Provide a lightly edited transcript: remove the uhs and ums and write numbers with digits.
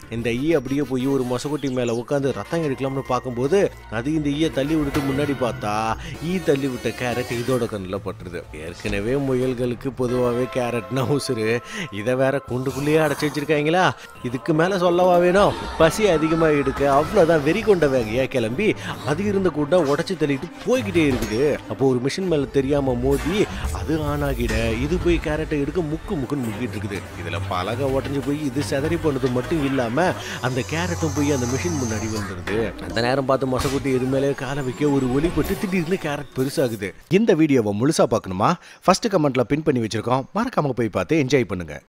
இந்த ஈ அப்படியே போய் ஒரு மொசக்குட்டி மேலே உட்காந்து ரத்தம் எடுக்கலாம்னு பார்க்கும்போது அது இந்த ஈயை தள்ளி விட்டுட்டு முன்னாடி பார்த்தா ஈ தள்ளி விட்ட கேரட் இதோட கண்ணில் பட்டுருது. ஏற்கனவே முயல்களுக்கு பொதுவாகவே கேரட்னா உசுறு, இதை வேற கூண்டுக்குள்ளேயே அடைச்சி வச்சிருக்காங்களா? இதுக்கு மேலே சொல்லவா வேணும்? பசி அதிகமாக எடுக்க அவ்வளோதான் வெறி கொண்ட வேகையாக கிளம்பி அது இருந்த கூட உடச்சி தள்ளிட்டு போய்கிட்டே இருக்குது. அப்போ ஒரு மிஷின் மேலே தெரியாமல் மோதி அது ஆனாகிட இது போய் கேரட்டை எடுக்க முக்குன்னு முக்கிட்டு இருக்குது. இதில் பலகை உடஞ்சி போய் இது செதறி போனது மட்டும் இல்லாமல் அந்த கேரட்டும் போய் அந்த மிஷின் முன்னாடி வந்துடுது. அந்த நேரம் பார்த்து மொசக்குட்டி இது மேலே காலை வைக்க ஒரு ஒலி பட்டு திடீர்னு கேரட் பெருசாகுது. இந்த வீடியோவை முழுசா பார்க்கணுமா? ஃபர்ஸ்ட் கமெண்ட்ல பின் பண்ணி வச்சிருக்கோம், மறக்காம போய் பார்த்து என்ஜாய் பண்ணுங்க.